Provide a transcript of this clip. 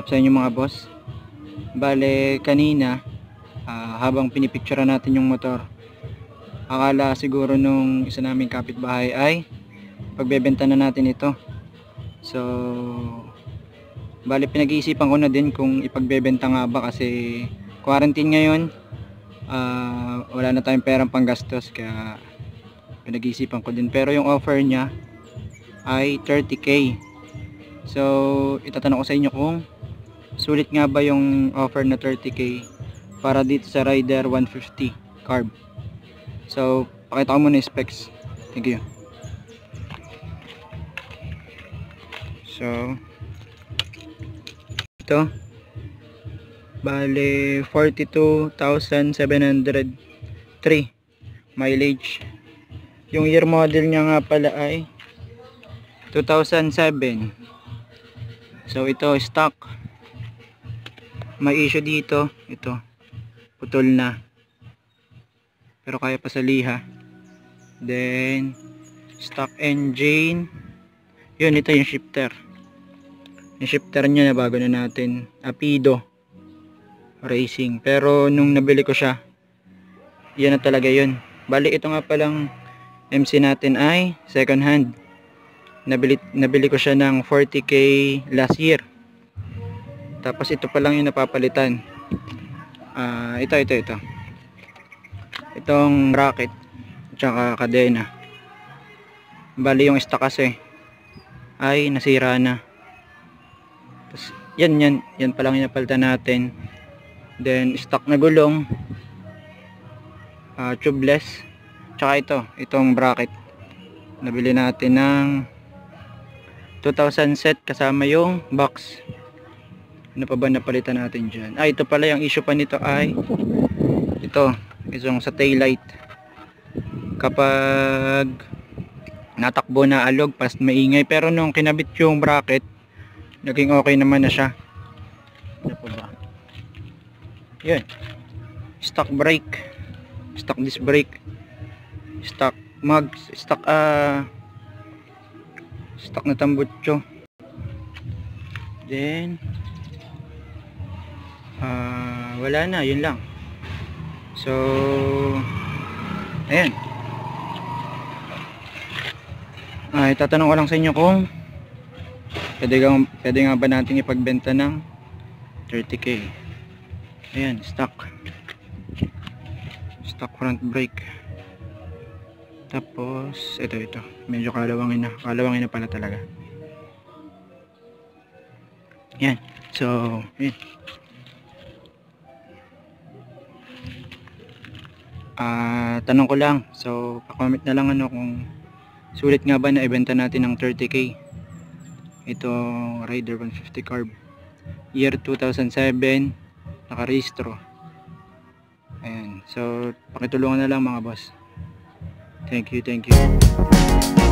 up sa inyo mga boss. Bale kanina habang pinipicturean natin yung motor, akala siguro nung isa naming kapitbahay ay pagbebenta na natin ito. So bale pinag-iisipan ko na din kung ipagbebenta nga ba, kasi quarantine ngayon. Wala na tayong perang panggastos, kaya pinag-iisipan ko din. Pero yung offer niya ay 30k. So itatanong ko sa inyo kung sulit nga ba yung offer na 30k para dito sa Rider 150 carb. So pakita ko muna yung specs. Thank you. So ito, bale 42,703 mileage. Yung year model niya nga pala ay 2007. So ito stock. May issue dito, ito putol na, pero kaya pa sa liha. Then stock engine, yun, ito yung shifter. Yung shifter niya na bago na natin, Apido Racing. Pero nung nabili ko siya, yan na talaga yun. Bali ito nga palang MC natin ay second hand. Nabili ko siya ng 40k last year. Tapos ito pa lang yung napapalitan. Ito. Itong bracket tsaka kadena. Bali yung stock kasi ay nasira na. Tapos yan pa lang yung napalitan natin. Then stock na gulong, tubeless, tsaka itong bracket nabili natin ng 2,000 set kasama yung box. Ano pa ba napalitan natin dyan? Ito pala yung issue pa nito ay itong sa tail light. Kapag natakbo na alog, pas maingay, pero nung kinabit yung bracket naging okay naman na siya. Ano pa ba? Yun, stock brake, stock disc brake, stock mags, stock na tambutso. Then wala na, yun lang. So ayan, itatanong ko lang sa inyo kung pwede nga ba natin ipagbenta ng 30k. Ayan, stock front brake. Tapos ito medyo kalawangin na pala talaga. Yan. So yan. Tanong ko lang, so pa-comment na lang kung sulit nga ba na ibenta natin ng 30k itong Rider 150 carb, year 2007, nakarehistro. Ayan, so pakitulungan na lang mga boss. Thank you.